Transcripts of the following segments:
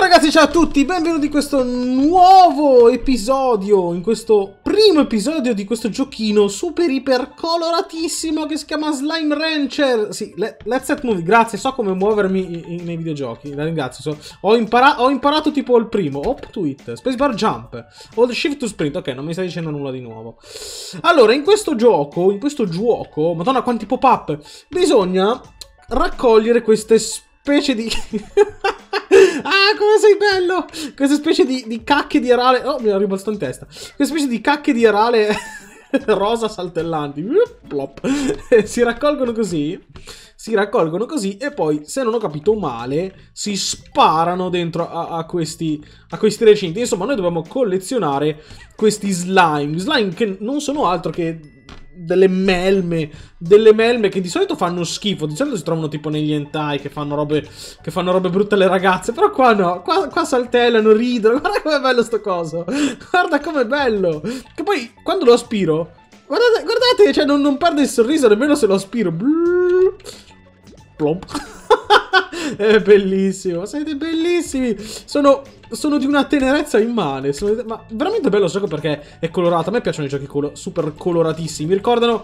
ragazzi, ciao a tutti, benvenuti in questo nuovo episodio, in questo primo episodio di questo giochino super iper coloratissimo che si chiama Slime Rancher. Sì, Let's Set Movie, grazie, so come muovermi nei videogiochi, la ringrazio. Ho imparato tipo il primo, hop to hit, spacebar jump, hold shift to sprint, ok, non mi stai dicendo nulla di nuovo. Allora, in questo gioco, madonna quanti pop-up, bisogna raccogliere queste specie di... Ah, come sei bello! Queste specie di cacche di arale... Oh, mi ha ribaltato in testa. Queste specie di cacche di arale rosa saltellanti. Plop. Si raccolgono così. Si raccolgono così e poi, se non ho capito male, si sparano dentro a questi recinti. Insomma, noi dobbiamo collezionare questi slime. Slime che non sono altro che... delle melme che di solito fanno schifo, di solito si trovano tipo negli hentai che fanno robe brutte alle ragazze, però qua no, qua saltellano, ridono, guarda com'è bello sto coso, guarda com'è bello, che poi quando lo aspiro, guardate, cioè non perde il sorriso nemmeno se lo aspiro, plop. È bellissimo, siete bellissimi, sono di una tenerezza immane, ma veramente bello il gioco perché è colorato. A me piacciono i giochi super coloratissimi, mi ricordano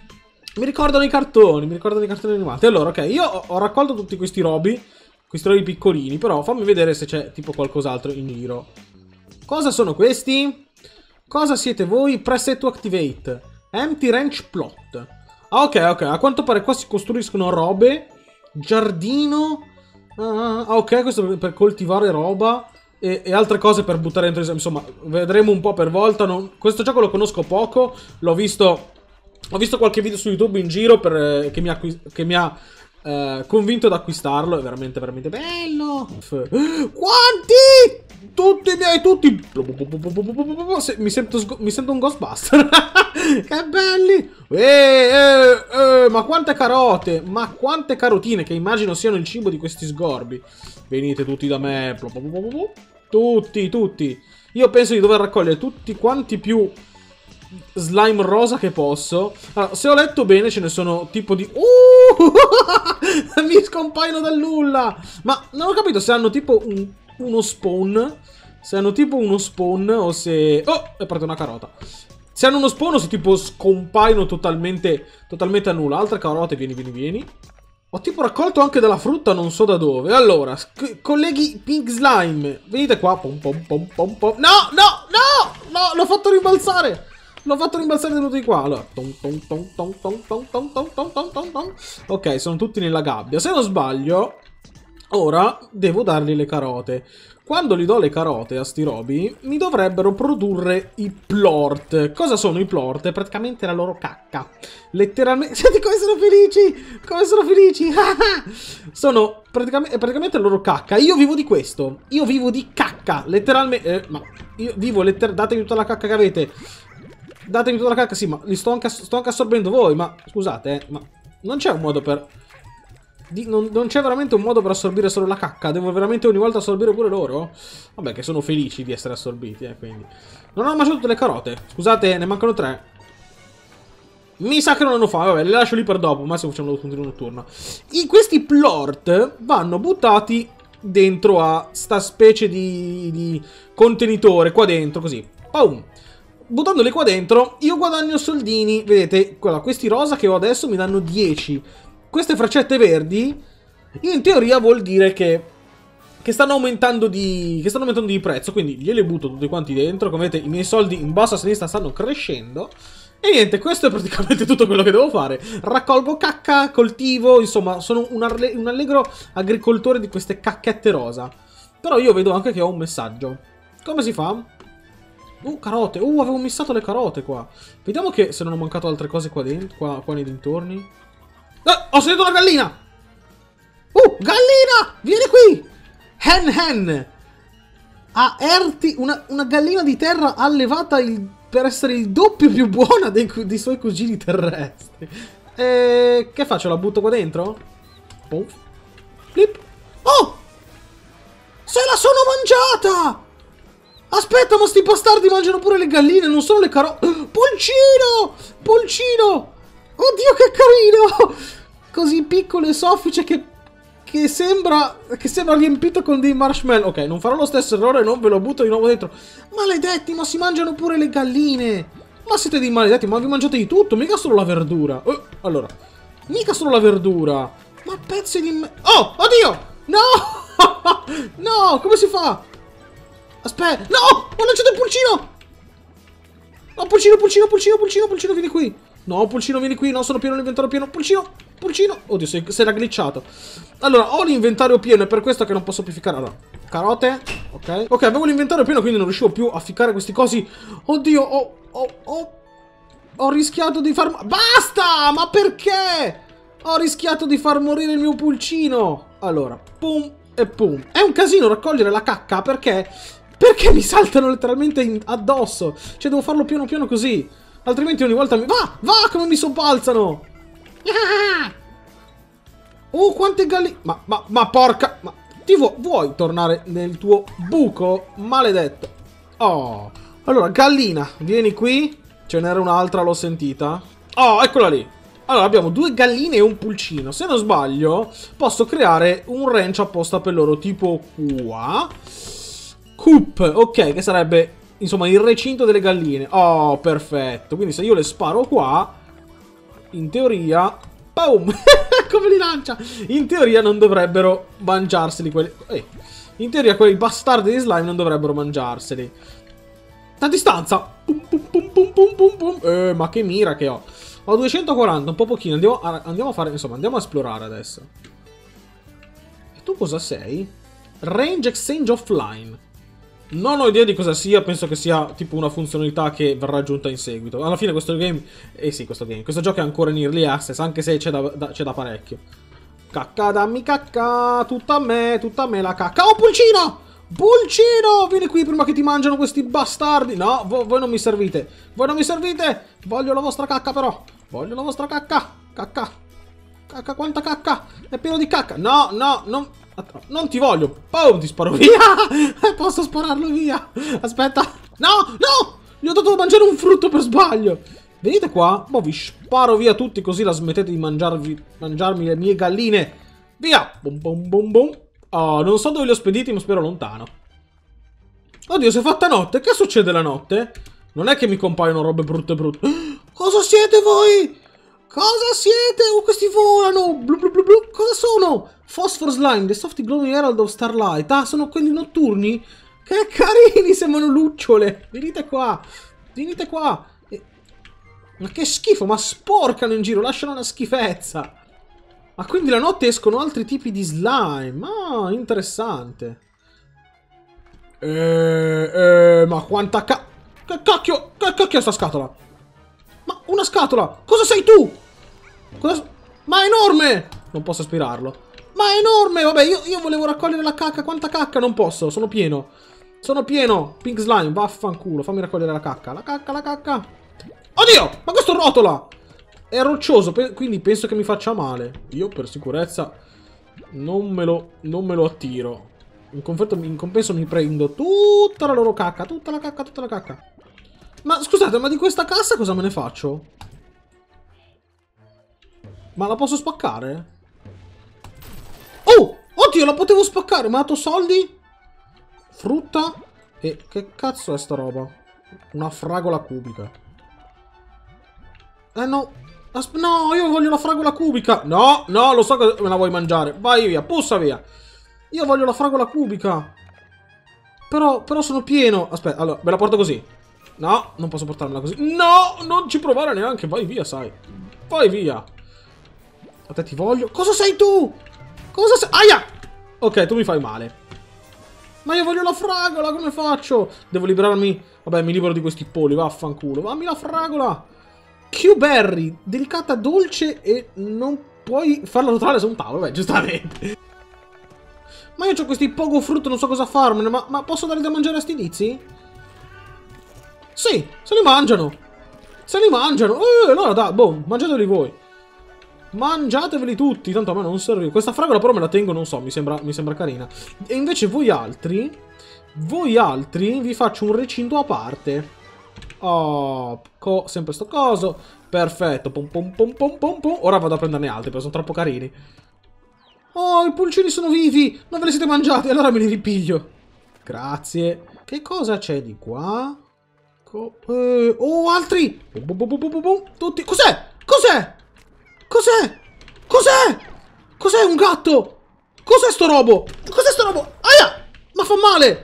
i cartoni, animati. Allora, ok, io ho raccolto tutti questi robi piccolini, però fammi vedere se c'è tipo qualcos'altro in giro. Cosa sono questi? Cosa siete voi? Press E to activate. Empty ranch plot. Ah, ok, a quanto pare qua si costruiscono robe. Giardino. Ah, ok, questo per coltivare roba. E altre cose per buttare dentro, insomma, vedremo un po' per volta. Questo gioco lo conosco poco, ho visto qualche video su YouTube in giro che mi ha convinto ad acquistarlo. È veramente bello. Quanti? Tutti miei, tutti. Mi sento un Ghostbuster. Che belli. Ma quante carote, ma quante carotine, che immagino siano il cibo di questi sgorbi. Venite tutti da me. Tutti. Io penso di dover raccogliere tutti quanti più slime rosa che posso. Allora, se ho letto bene ce ne sono tipo di... Mi scompaiono dal nulla. Ma non ho capito se hanno tipo uno spawn. Se hanno tipo uno spawn o se... Oh, è partita una carota. Se hanno uno spawn o se tipo scompaiono totalmente a nulla. Altre carote, vieni. Ho tipo raccolto anche della frutta, non so da dove. Allora, colleghi Pink Slime, venite qua. Pom. No, l'ho fatto rimbalzare. Venuto di qua. Allora, ok, sono tutti nella gabbia. Se non sbaglio, ora devo dargli le carote. Quando gli do le carote a sti robi, mi dovrebbero produrre i plort. Cosa sono i plort? È praticamente la loro cacca. Letteralmente... Senti come sono felici! Sono praticamente la loro cacca. Io vivo di questo. Io vivo di cacca. Letteralmente... ma io vivo datemi tutta la cacca che avete. Datemi tutta la cacca, sì, ma li sto anche assorbendo voi. Ma scusate, ma non c'è un modo per... Non c'è veramente un modo per assorbire solo la cacca. Devo veramente ogni volta assorbire pure loro? Vabbè, che sono felici di essere assorbiti, quindi. Non ho mangiato tutte le carote. Scusate, ne mancano 3. Mi sa che non hanno fame. Vabbè, le lascio lì per dopo. Ma se facciamo lo spuntino notturno. Questi plort vanno buttati dentro a sta specie di contenitore qua dentro, così. Boom. Buttandoli qua dentro, io guadagno soldini. Vedete, questi rosa che ho adesso mi danno 10. Queste freccette verdi, in teoria vuol dire che stanno aumentando di prezzo, quindi gliele butto tutti quanti dentro. Come vedete, i miei soldi in basso a sinistra stanno crescendo. E niente, questo è praticamente tutto quello che devo fare. Raccolgo cacca, coltivo, insomma, sono un allegro agricoltore di queste cacchette rosa. Però io vedo anche che ho un messaggio. Come si fa? Carote. Avevo missato le carote qua. Vediamo che se non ho mancato altre cose qua dentro, qua nei dintorni. Ho sentito una gallina! Gallina! Vieni qui! Hen! Una gallina di terra allevata per essere il doppio più buona dei suoi cugini terrestri. Che faccio? La butto qua dentro? Puff. Flip. Oh! Se la sono mangiata! Aspetta, ma sti bastardi mangiano pure le galline, non solo le carote. Polcino! Oddio, che carino! Così piccolo e soffice che che sembra riempito con dei marshmallow. Ok, non farò lo stesso errore, non ve lo butto di nuovo dentro. Maledetti, ma si mangiano pure le galline. Ma siete dei maledetti, ma vi mangiate di tutto, mica solo la verdura. Allora, mica solo la verdura. Ma pezzi di... Oh, oddio! No! No, come si fa? Aspetta, no! Ho lanciato il pulcino! No, pulcino, vieni qui. No, pulcino, vieni qui. No, sono pieno, l'inventario pieno. Pulcino. Oddio, si era glitchato. Allora, ho l'inventario pieno, è per questo che non posso più ficcare. Allora, carote. Ok. Ok, avevo l'inventario pieno, quindi non riuscivo più a ficcare questi cosi. Oddio, ho rischiato di far... Basta! Ma perché? Ho rischiato di far morire il mio pulcino. Allora, pum e pum. È un casino raccogliere la cacca, perché... Perché mi saltano letteralmente addosso? Cioè, devo farlo piano piano così. Altrimenti ogni volta mi... Va, come mi sobbalzano! Oh, quante galline... Ma porca... Ma vuoi tornare nel tuo buco? Maledetto. Oh. Allora, gallina, vieni qui. Ce n'era un'altra, l'ho sentita. Oh, eccola lì. Allora, abbiamo 2 galline e un pulcino. Se non sbaglio, posso creare un ranch apposta per loro, tipo qua. Coop, ok, che sarebbe, insomma, il recinto delle galline. Oh, perfetto. Quindi se io le sparo qua, in teoria... Boom! Come li lancia? In teoria non dovrebbero mangiarseli quelli... In teoria quei bastardi di slime non dovrebbero mangiarseli. A distanza! Pum, pum, pum, pum, pum, pum, pum. Ma che mira che ho. Ho 240, un po' pochino. Andiamo a fare, insomma, andiamo a esplorare adesso. E tu cosa sei? Range Exchange Offline. Non ho idea di cosa sia, penso che sia tipo una funzionalità che verrà aggiunta in seguito. Alla fine questo game... sì, questo gioco è ancora in early access, anche se c'è da parecchio. Cacca, dammi cacca, tutta a me la cacca. Oh, pulcino! Pulcino! Vieni qui prima che ti mangiano questi bastardi. No, voi non mi servite. Voi non mi servite. Voglio la vostra cacca però. Voglio la vostra cacca. Cacca. Cacca, quanta cacca? È pieno di cacca. No, non ti voglio. Boom, ti sparo via. Posso spararlo via. Aspetta. No. Gli ho dato da mangiare un frutto per sbaglio. Venite qua. Boh, vi sparo via tutti così la smettete di mangiarmi le mie galline. Via. Boom, boom, boom, boom. Oh, non so dove li ho spediti, ma spero lontano. Oddio, si è fatta notte. Che succede la notte? Non è che mi compaiono robe brutte. Cosa siete voi? Cosa siete? Oh, questi volano! Blu blu blu blu. Cosa sono? Phosphor Slime, The Softly Glowing Herald of Starlight. Ah, sono quelli notturni? Che carini, sembrano lucciole. Venite qua. Venite qua. Ma che schifo, ma sporcano in giro, lasciano una schifezza. Ma quindi la notte escono altri tipi di slime. Ah, interessante. Ma quanta che cacchio è sta scatola? Ma una scatola! Cosa sei tu? Ma è enorme! Non posso aspirarlo. Ma è enorme! Vabbè, io volevo raccogliere la cacca. Quanta cacca? Non posso, sono pieno. Sono pieno. Pink slime, vaffanculo. Fammi raccogliere la cacca. La cacca. Oddio! Ma questo rotola! È roccioso, quindi penso che mi faccia male. Io per sicurezza non me lo attiro. In compenso mi prendo tutta la loro cacca. Tutta la cacca. Ma scusate, ma di questa cassa cosa me ne faccio? Ma la posso spaccare? Oh! Oddio, la potevo spaccare! Mi ha dato soldi? Frutta? E che cazzo è sta roba? Una fragola cubica. No. No, io voglio la fragola cubica. No, lo so che me la vuoi mangiare. Vai via, pussa via. Io voglio la fragola cubica. Però sono pieno. Aspetta, allora, me la porto così. No, non posso portarmela così. No, non ci provare neanche. Vai via, sai. Vai via. A te ti voglio. Cosa sei tu? Cosa sei? Aia! Ok, tu mi fai male. Ma io voglio la fragola, come faccio? Devo liberarmi... Vabbè, mi libero di questi polli, vaffanculo. Dammi la fragola. Q-Berry, delicata, dolce e non puoi farla rotolare su un tavolo. Beh, giustamente. Ma io ho questi poco frutto, non so cosa farmene. Ma posso dare da mangiare a sti tizi? Sì, se li mangiano. Allora dai, boh, mangiateli voi. Mangiateveli tutti, tanto a me non serve. Questa fragola però me la tengo, non so, mi sembra carina. E invece voi altri vi faccio un recinto a parte. Oh, sempre sto coso. Perfetto, pom pom pom pom pom pom. Ora vado a prenderne altri perché sono troppo carini. Oh, i pulcini sono vivi! Non ve li siete mangiati, allora me li ripiglio. Grazie. Che cosa c'è di qua? Oh, altri! Tutti... Cos'è? Cos'è? Cos'è? Cos'è? Cos'è un gatto? Cos'è sto robo? Cos'è sto robo? Aia! Ma fa male!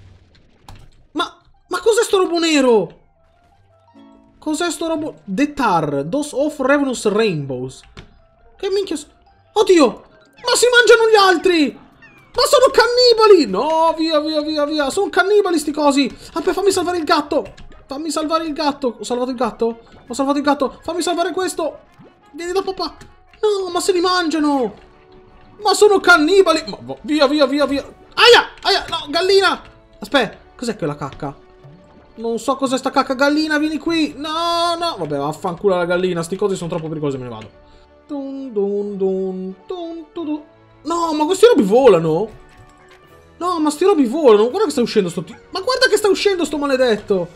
Ma cos'è sto robo nero? Cos'è sto robo? The Tar, Dose of Ravenous Rainbows. Che minchia... Oddio! Ma si mangiano gli altri! Ma sono cannibali! No, via, via, via, via. Sono cannibali sti cosi. Vabbè, fammi salvare il gatto. Fammi salvare il gatto. Ho salvato il gatto? Ho salvato il gatto. Fammi salvare questo. Vieni da papà. No, ma se li mangiano. Ma sono cannibali. Ma via, via, via, via. Aia, aia, no, gallina. Aspetta, cos'è quella cacca? Non so cos'è sta cacca. Gallina, vieni qui. No, no. Vabbè, vaffanculo la gallina. Sti cosi sono troppo pericolosi, me ne vado. Dun, dun, dun, dun, dun, dun. No, ma questi robi volano. No, ma sti robi volano. Guarda che sta uscendo sto Ma guarda che sta uscendo sto maledetto.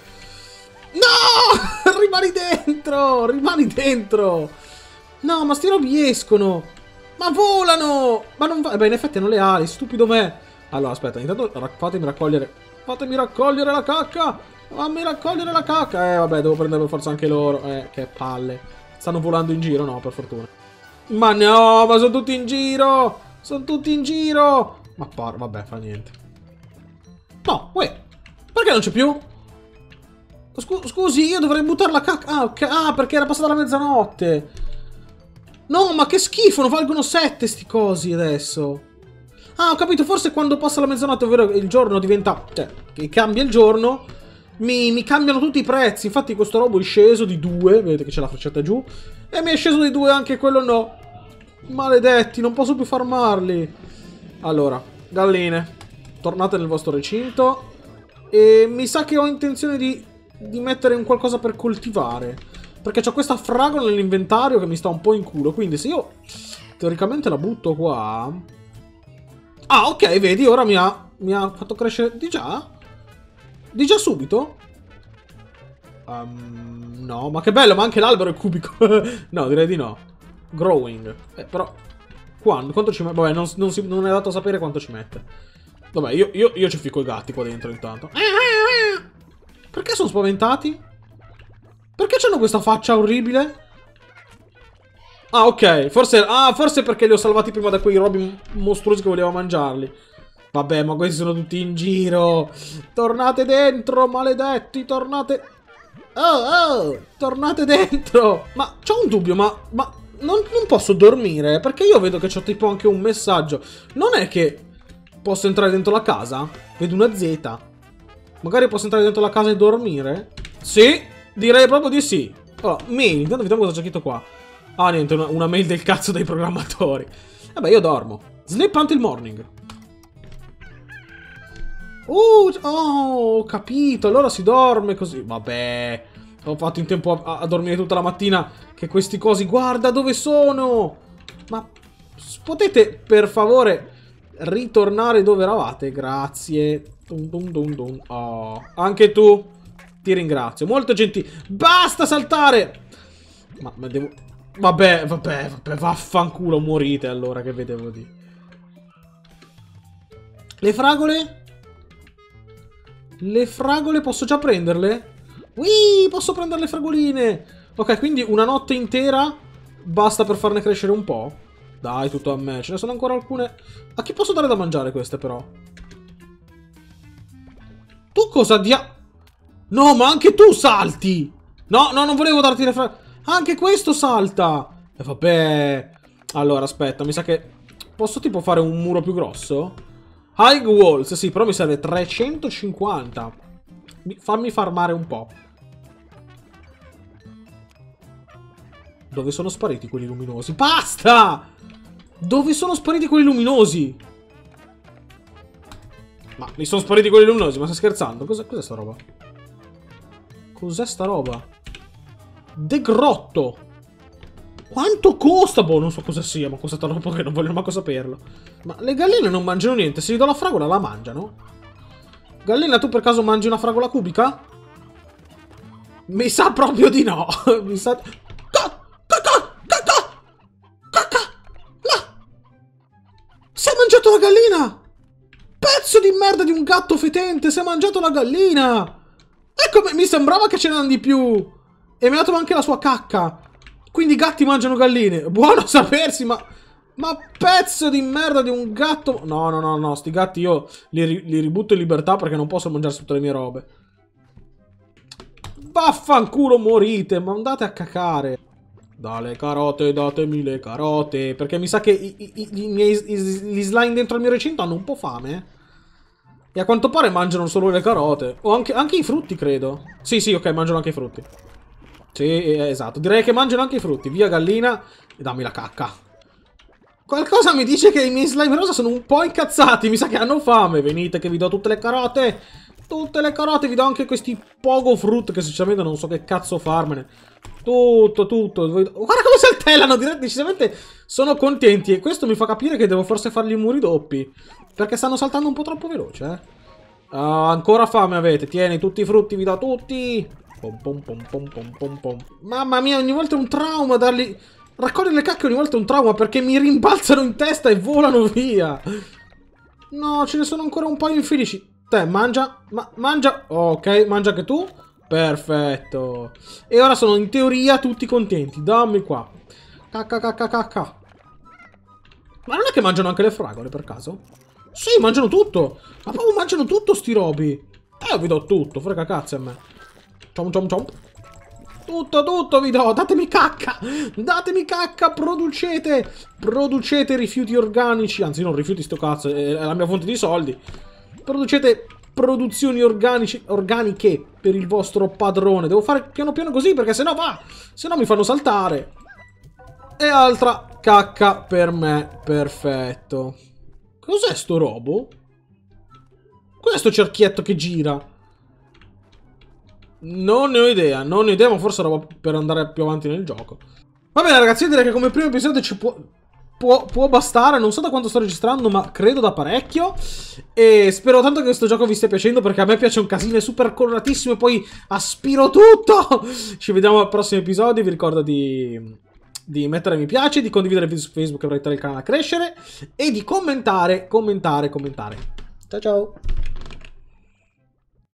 No! Rimani dentro. Rimani dentro. No, ma sti robi escono. Ma volano. Ma non va... Beh, in effetti hanno le ali. Stupido me. Allora, aspetta. Intanto fatemi raccogliere. Fatemi raccogliere la cacca. Fammi raccogliere la cacca. Vabbè, devo prendere per forza anche loro. Che palle. Stanno volando in giro? No, per fortuna. Ma no, ma sono tutti in giro. Sono tutti in giro. Ma vabbè, fa niente. No, uè. Perché non c'è più? Scusi, io dovrei buttare la cacca. Ah, ok. Ah, perché era passata la mezzanotte. No, ma che schifo. Non valgono 7 sti cosi adesso. Ah, ho capito. Forse quando passa la mezzanotte, ovvero il giorno diventa... Cioè, che cambia il giorno... Mi cambiano tutti i prezzi. Infatti questo robo è sceso di 2. Vedete che c'è la freccetta giù. E mi è sceso di 2 anche quello no. Maledetti, non posso più farmarli. Allora, galline, tornate nel vostro recinto. E mi sa che ho intenzione di mettere un qualcosa per coltivare. Perché c'ho questa fragola nell'inventario che mi sta un po' in culo. Quindi se io teoricamente la butto qua... Ah, ok, vedi, ora mi ha fatto crescere di già. Di già subito? No, ma che bello, ma anche l'albero è cubico. No, direi di no. Growing. Però... Quanto ci mette? Vabbè, non è dato sapere quanto ci mette. Vabbè, io ci fico i gatti qua dentro intanto. Perché sono spaventati? Perché c'hanno questa faccia orribile? Ah, ok. Forse perché li ho salvati prima da quei robi mostruosi che voleva mangiarli. Vabbè, ma questi sono tutti in giro. Tornate dentro, maledetti, tornate... Oh, tornate dentro. Ma c'ho un dubbio, ma non posso dormire? Perché io vedo che c'ho tipo anche un messaggio. Non è che posso entrare dentro la casa? Vedo una Z. Magari posso entrare dentro la casa e dormire? Sì, direi proprio di sì. Allora, mail, intanto vediamo cosa c'è scritto qua. Ah, niente, una mail del cazzo dei programmatori. Vabbè, io dormo. Sleep until morning. Oh, ho capito. Allora si dorme così. Vabbè, ho fatto in tempo a dormire tutta la mattina. Che questi cosi, guarda dove sono. Ma potete per favore ritornare dove eravate? Grazie. Oh, anche tu. Ti ringrazio. Molto gentile. Basta saltare. Ma devo... Vabbè, vaffanculo, morite allora, che vedevo di. Le fragole? Le fragole posso già prenderle? Ui, posso prendere le fragoline. Ok, quindi una notte intera basta per farne crescere un po'. Dai, tutto a me. Ce ne sono ancora alcune. A chi posso dare da mangiare queste però? Tu cosa No, ma anche tu salti. No, non volevo darti le fragole. Anche questo salta. E vabbè. Allora, aspetta, mi sa che posso tipo fare un muro più grosso? High walls, sì, però mi serve 350. Fammi farmare un po'. Dove sono spariti quelli luminosi? Basta! Dove sono spariti quelli luminosi? Ma mi sono spariti quelli luminosi, ma stai scherzando? Cos'è sta roba? Cos'è sta roba? De grotto. Quanto costa? Boh, non so cosa sia, ma costa troppo che non voglio manco saperlo. Ma le galline non mangiano niente. Se gli do la fragola la mangiano. Gallina, tu per caso mangi una fragola cubica? Mi sa proprio di no. Mi sa... Cacca! mangiato la gallina! Pezzo di merda di un gatto fetente, si è mangiato la gallina! Ecco, mi sembrava che ce n'erano di più! E mi ha dato anche la sua cacca! Quindi i gatti mangiano galline! Buono a sapersi, ma pezzo di merda di un gatto... No, no, no, no, sti gatti io li ributto in libertà perché non posso mangiarsi tutte le mie robe. Vaffanculo, morite, ma andate a cacare. Dalle carote, datemi le carote. Perché mi sa che gli slime dentro il mio recinto hanno un po' fame. E a quanto pare mangiano solo le carote. O anche i frutti, credo. Sì, sì, ok, mangiano anche i frutti. Sì, esatto. Direi che mangiano anche i frutti. Via gallina e dammi la cacca. Qualcosa mi dice che i miei slime rosa sono un po' incazzati. Mi sa che hanno fame. Venite che vi do tutte le carote. Tutte le carote. Vi do anche questi pogo fruit che sinceramente non so che cazzo farmene. Tutto, tutto. Guarda come saltellano. Decisamente sono contenti. E questo mi fa capire che devo forse fargli i muri doppi. Perché stanno saltando un po' troppo veloce, ancora fame avete. Tieni, tutti i frutti, vi do tutti. Pom pom pom pom pom pom pom. Mamma mia, ogni volta è un trauma darli... Raccogliere le cacche ogni volta è un trauma perché mi rimbalzano in testa e volano via. No, ce ne sono ancora un paio infelici. Te, mangia. Mangia. Ok, mangia anche tu. Perfetto. E ora sono in teoria tutti contenti. Dammi qua. Cacca, cacca, cacca. Ma non è che mangiano anche le fragole per caso? Sì, mangiano tutto. Ma proprio mangiano tutto sti robi. Io vi do tutto, frega cazzi a me. Ciom ciom ciom. Tutto, tutto vi do. Datemi cacca. Datemi cacca. Producete. Producete rifiuti organici. Anzi, non rifiuti sto cazzo. È la mia fonte di soldi. Producete produzioni organiche per il vostro padrone. Devo fare piano piano così perché sennò va. Sennò mi fanno saltare. E altra cacca per me. Perfetto. Cos'è sto robo? Cos'è sto cerchietto che gira? Non ne ho idea, ma forse roba per andare più avanti nel gioco. Va bene ragazzi, io direi che come primo episodio ci può bastare. Non so da quanto sto registrando, ma credo da parecchio. E spero tanto che questo gioco vi stia piacendo, perché a me piace un casino, è super coloratissimo e poi aspiro tutto. Ci vediamo al prossimo episodio, vi ricordo di mettere mi piace, di condividere il video su Facebook per aiutare il canale a crescere e di commentare. Ciao ciao.